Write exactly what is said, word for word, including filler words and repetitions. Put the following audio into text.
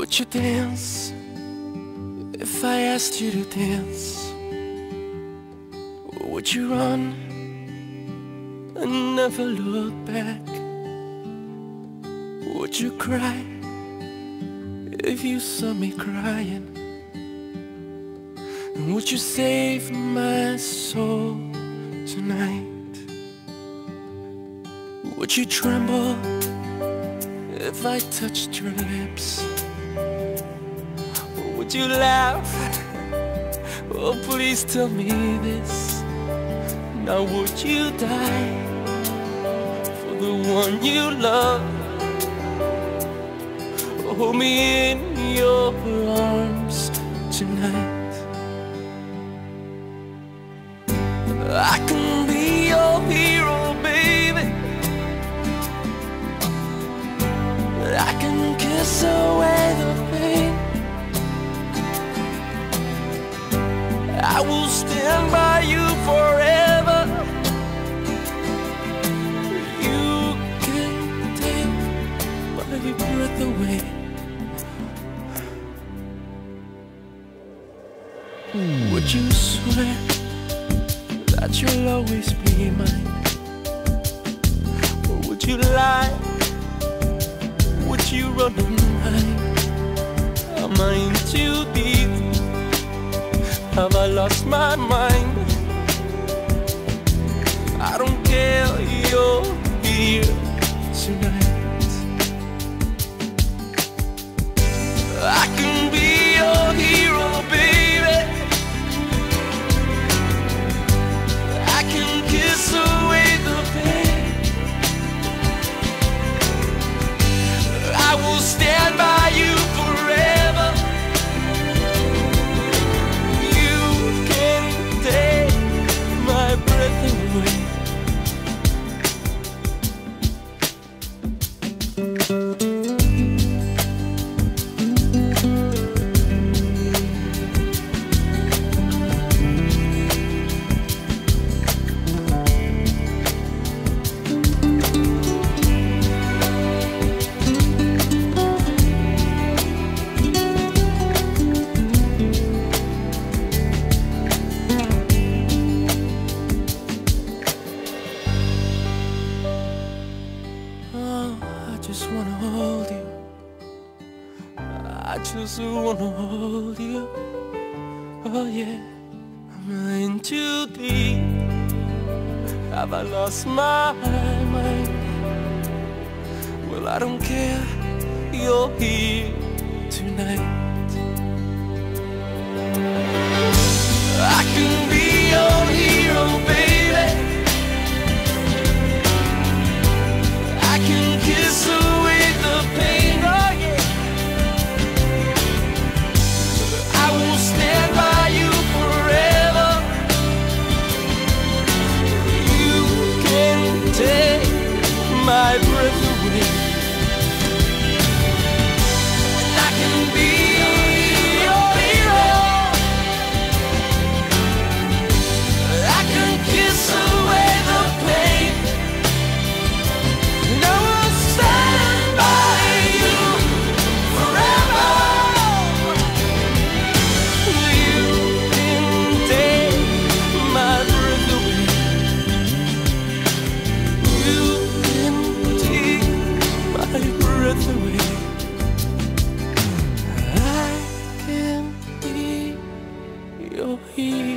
Would you dance if I asked you to dance? Would you run and never look back? Would you cry if you saw me crying? And would you save my soul tonight? Would you tremble if I touched your lips? Or would you laugh? Oh, please tell me this. Now would you die for the one you love? Hold me in your arms tonight. I can be your hero, baby. I can kiss away the pain. I will stand by you forever. You can take my breath away. Would you swear that you'll always be mine? Or would you lie? Would you run and hide? Am I in too deep? Have I lost my mind? I don't care, you're here tonight. I can be your hero, baby. I can kiss away the pain. I will stand by you forever. You can take my breath away. I just wanna hold you. I just wanna hold you. Oh yeah, am I in too deep? Have I lost my mind? Well, I don't care, you're here tonight. I can be your hero, baby. I can kiss away the pain, oh yeah. I will stand by you forever. You can take my breath away. And I can be your hero. I can kiss away the pain. And I will stand by you forever. You can take my breath away. You can take my breath away. I can be your hero.